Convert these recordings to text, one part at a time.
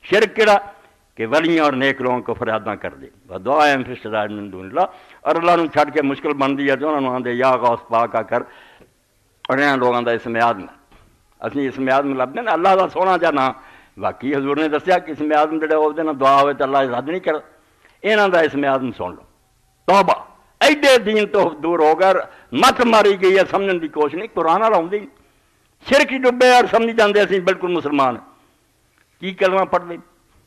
شرک کیڑا کہ ولیاں اور نیک لوگوں کو فریاداں کر دے دعائیں فی الشدائد من دون اللہ، اور اللہ نو چھڈ کے مشکل بنتی ہے تو انہوں نے آدھے یا غوث پاک آ کر اور انہاں لوگوں کا اسم اعظم اسی اسم اعظم لبنے نا اللہ کا سونا جا نام، باقی حضور نے دسیا کہ اسم اعظم جڑے ہوتے نا دعا ہوئے تو اللہ رد نہیں کر، انہاں دا اسم اعظم سن لو توبہ، ایڈے دین تو دور ہو کر مت ماری گئی ہے سمجھن دی کوشش نہیں، قرآن والا آؤں شرک ڈبے اور سمجھی جاندے اسی بالکل مسلمان کی کلمہ پڑھ دیں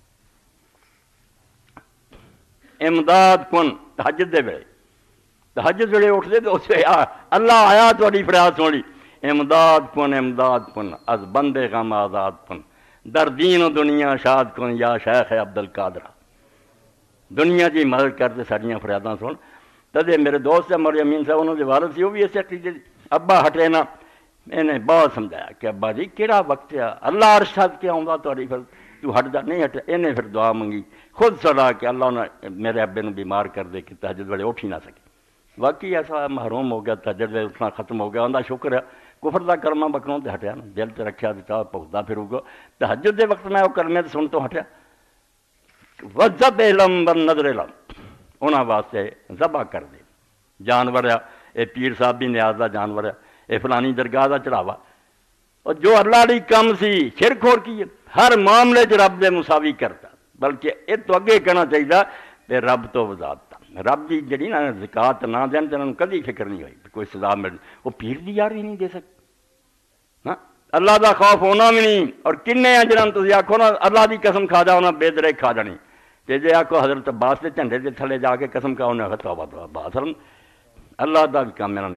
امداد کن تہجد دے ویلے، تہجد ویلے اٹھتے تو اس اللہ آیا تھوڑی فریاد سنی امداد کن از بندے غم آزاد کن در دین و دنیا شاد کن یا شیخ عبدل قادر، دنیا کی مدد کرتے ساریاں فریاداں سن۔ تدے میرے دوست مولی امین صاحب انہوں نے والد سی وہ بھی اس عقیدے ابا ہٹے نا، انہیں بہت سمجھایا کہ ابا جی کیڑا وقت ہے اللہ عرش چھڈ کے آؤں تھوڑی پھر تو ہٹ جا، نہیں ہٹے، انہیں پھر دعا منگی خود صدا کہ اللہ نے میرے ابے نے بیمار کر دے کہ تہجد ویلے اٹھ ہی نہ سکے، واقعی ایسا محروم ہو گیا تہجد ویلے اٹھنا ختم ہو گیا، انہوں شکر ہے کفر دا کلمہ بکروں تے ہٹیا نا، دل تے رکھیا تے چاہ پہنچتا پھر ہوگا تہجد دے وقت میں وہ کلمے تے سن تو ہٹیا وذب علم بن نظر علم انہاں واسطے ذبح کر دے جانور ہے، اے پیر صاحب بھی نیاز دا جانور ہے، اے فلانی درگاہ دا چڑھاوا، اور جو اللہ دی کم سی شرک ہور کی ہر معاملے چ رب دے مساوی کرتا، بلکہ یہ تو اگے کہنا چاہیے کہ رب تو وزادتا، رب دی جڑی نا زکات نہ دین تے انہوں کدی فکر نہیں ہوئی کوئی سزا مل، وہ پیر دی یار بھی نہیں دے سکتے، اللہ دا خوف ہونا بھی نہیں، اور کنے ہیں جنہاں تسی آکھو نا اللہ دی قسم کھا جا انہاں بے درے کھا جانی، کہ جے آکھو حضرت عباس دے جھنڈے دے تھلے جا کے قسم کھا انہیں توبہ توبہ اللہ دا بھی کام میرا